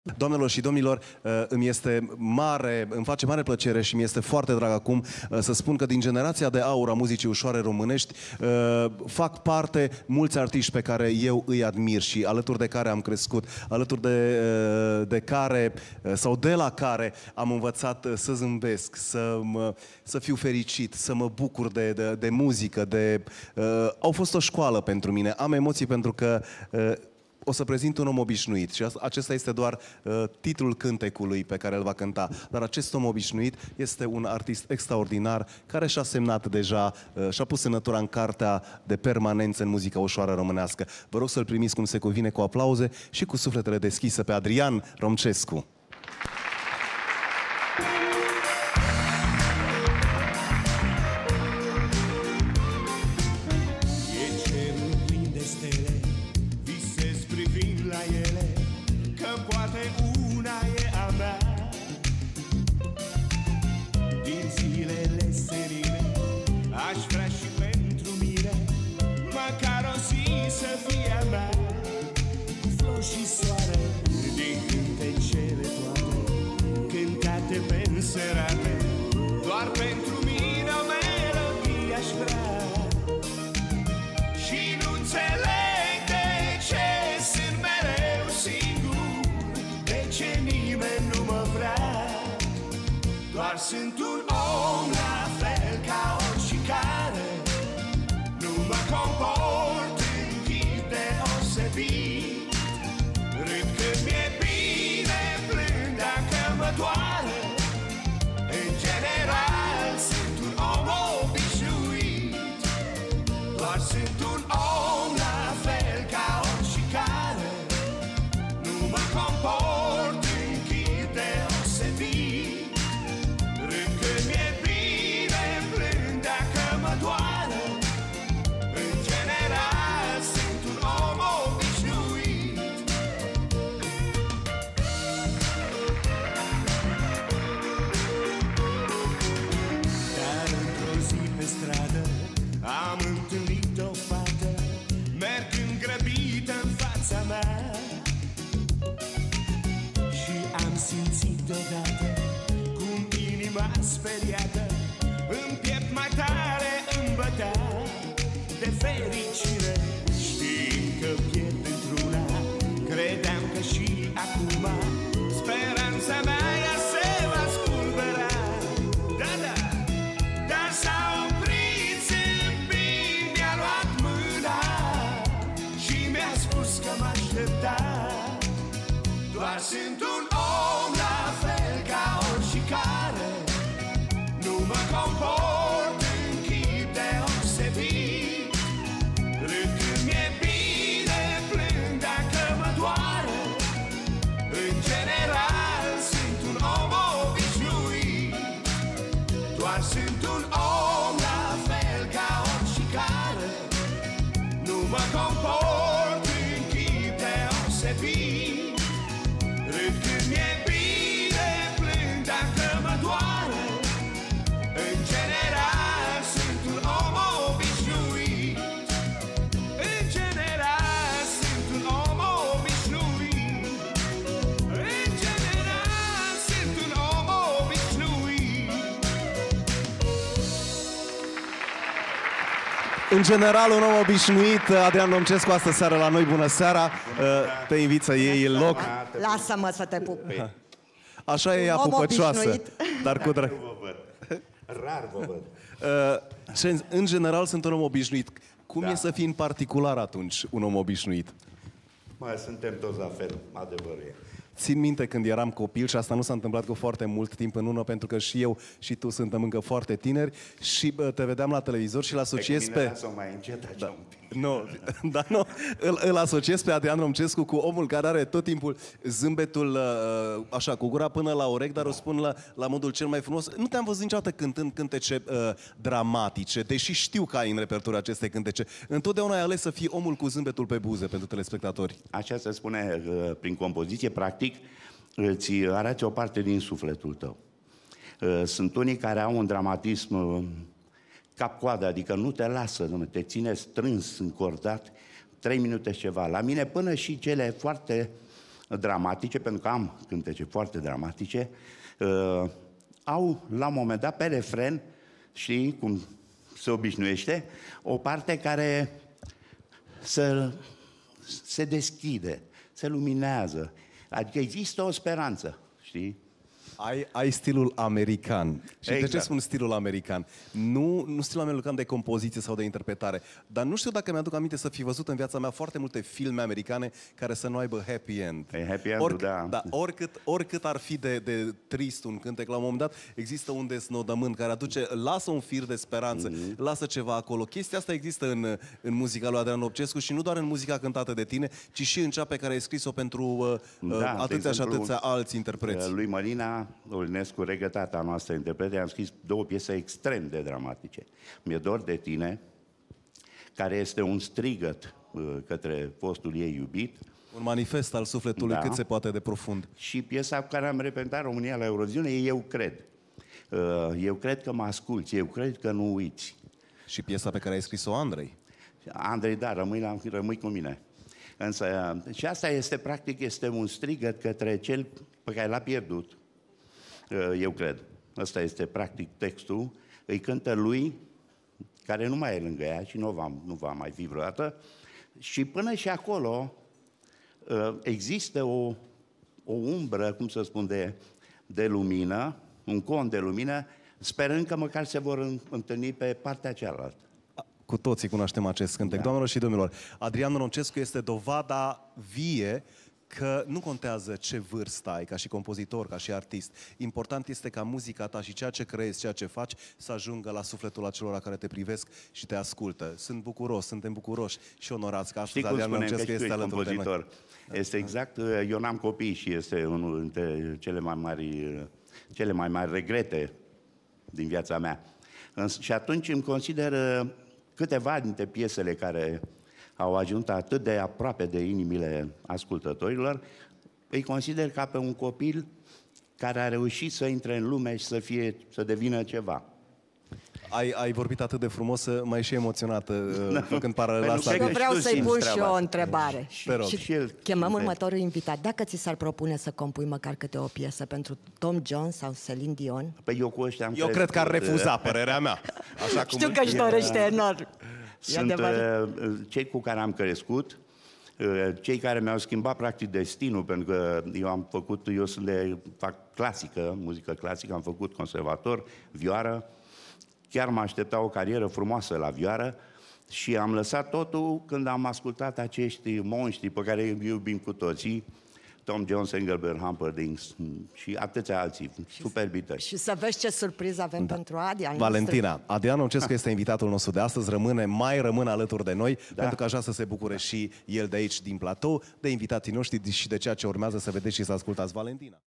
Doamnelor și domnilor, îmi face mare plăcere și mi este foarte drag acum să spun că din generația de aur a muzicii ușoare românești fac parte mulți artiști pe care eu îi admir și alături de care am crescut, alături de care sau de la care am învățat să zâmbesc, să fiu fericit, să mă bucur de muzică. Au fost o școală pentru mine. Am emoții pentru că o să prezint un om obișnuit și acesta este doar titlul cântecului pe care îl va cânta. Dar acest om obișnuit este un artist extraordinar care și-a semnat deja, și-a pus semnătura în cartea de permanență în muzica ușoară românească. Vă rog să-l primiți cum se cuvine, cu aplauze și cu sufletele deschise pe Adrian Romcescu. Și soare din cântecele toate cântate pe înserate. Doar pentru mine o melodie aș vrea și nu înțeleg de ce sunt mereu singur, de ce nimeni nu mă vrea. Doar sunt un om la fel ca oricare, nu mă comport în chip deosebit. Râd când mi-e bine, plâng dacă mă doare. În general sunt un om obișnuit, doar sunt un om la fel ca oricare, nu mă comport în chip deosebit. Râd când mi-e bine, plâng dacă mă doare. În general sunt un om obișnuit. Pe stradă am întâlnit o fată, mergând grăbită în fața mea, și am simțit deodată cum inima speriată în piept mai tare îmi bătea de fericire. Știind că pierd într-una, credeam că și acum speranța mea ea se va spulbera. Da, da. Dar s-a oprit zâmbind, mi-a luat mâna și mi-a spus că mă aștepta. Doar sunt un om la fel ca oricare, nu mă comport în chip deosebit. Râd când mi-e bine, plâng dacă mă doare. În general sunt un om obișnuit, doar sunt un om la fel ca oricare, nu mă comport în chip deosebit. Râd când mi-e bine, plâng dacă mă doare. În general sunt un om obișnuit, în general sunt un om obișnuit, în general sunt un om obișnuit. În general, un om obișnuit, Adrian Romcescu, astă seară la noi. Bună seara! Te invit să iei loc. Lasă-mă să te pup. Așa e ea pupăcioasă, dar cu drag. Rar vă văd. În general, sunt un om obișnuit. Cum e să fii în particular atunci un om obișnuit? Mă, suntem toți la fel, adevărul e. Țin minte când eram copil, și asta nu s-a întâmplat cu foarte mult timp în urmă, pentru că și eu și tu suntem încă foarte tineri, și te vedeam la televizor și îl asociez pe... mai încet, așa un pic. Nu, dar nu, îl asociez pe Adrian Romcescu cu omul care are tot timpul zâmbetul așa, cu gura până la urechi, dar o spun la modul cel mai frumos. Nu te-am văzut niciodată cântând cântece dramatice, deși știu că ai în repertoriu aceste cântece. Întotdeauna ai ales să fii omul cu zâmbetul pe buze pentru telespectatori. Așa se spune prin compoziție, practic, îți arăți o parte din sufletul tău. Sunt unii care au un dramatism cap-coadă, adică nu te lasă, te ține strâns, încordat, 3 minute și ceva. La mine până și cele foarte dramatice, pentru că am cântece foarte dramatice, au la un moment dat pe refren, știi cum se obișnuiește, o parte care se deschide, se luminează. Adică există o speranță, știi? Ai stilul american. Și de ce Exact. spun stilul american? Nu stilul american de compoziție sau de interpretare, dar nu știu dacă mi-aduc aminte să fi văzut în viața mea foarte multe filme americane care să nu aibă happy end. Happy end-ul, da. Oricât ar fi de trist un cântec, la un moment dat există un desnodământ care lasă un fir de speranță, lasă ceva acolo. Chestia asta există în muzica lui Adrian Lopcescu și nu doar în muzica cântată de tine, ci și în cea pe care ai scris-o pentru atâția și atâția alți interpreți. Lui Mălina Olinescu, regătata noastră interprete, am scris 2 piese extrem de dramatice. Mi-e dor de tine, care este un strigăt către fostul ei iubit. Un manifest al sufletului cât se poate de profund. Și piesa cu care am reprezentat România la Euroviziune e Eu cred. Eu cred că mă asculți, eu cred că nu uiți. Și piesa pe care ai scris-o, Andrei. Andrei, da, rămâi cu mine. Însă, și asta este, practic, este un strigăt către cel pe care l-a pierdut. Eu cred. Ăsta este, practic, textul. Îi cântă lui, care nu mai e lângă ea și nu va mai fi vreodată. Și până și acolo există o umbră, cum să spun, de lumină, un con de lumină, sperând că măcar se vor întâlni pe partea cealaltă. Cu toții cunoaștem acest cântec. Da. Doamnelor și domnilor, Adrian Roncescu este dovada vie că nu contează ce vârstă ai, ca și compozitor, ca și artist. Important este ca muzica ta și ceea ce creezi, ceea ce faci, să ajungă la sufletul acelora care te privesc și te ascultă. Suntem bucuroși și onorați că astăzi Adrian Roncescu este alături de noi. Este exact, eu n-am copii și este unul dintre cele mai mari regrete din viața mea. Și atunci îmi consider câteva dintre piesele care au ajuns atât de aproape de inimile ascultătorilor, îi consider ca pe un copil care a reușit să intre în lume și să devină ceva. Ai vorbit atât de frumos, mai și emoționată, făcând paralela asta. Eu vreau să-i pun și eu o întrebare. Și chemăm următorul invitat. Dacă ți s-ar propune să compui măcar câte o piesă pentru Tom Jones sau Celine Dion? Păi eu cu ăștia Eu cred că ar refuza, părerea mea. Așa cum Știu că își dorește enorm. Sunt cei cu care am crescut, cei care mi-au schimbat practic destinul, pentru că fac clasică, muzică clasică, am făcut conservator, vioară, chiar mă aștepta o carieră frumoasă la vioară și am lăsat totul când am ascultat acești monștri pe care îi iubim cu toții, Tom Jones, Engelbert Humperdinck și atâția alții, superbități. Și să vezi ce surpriză avem pentru Adi. Valentina, Adrian Roncescu este invitatul nostru de astăzi, rămâne alături de noi, pentru că așa să se bucure și el de aici din platou, de invitații noștri și de ceea ce urmează să vedeți și să ascultați. Valentina.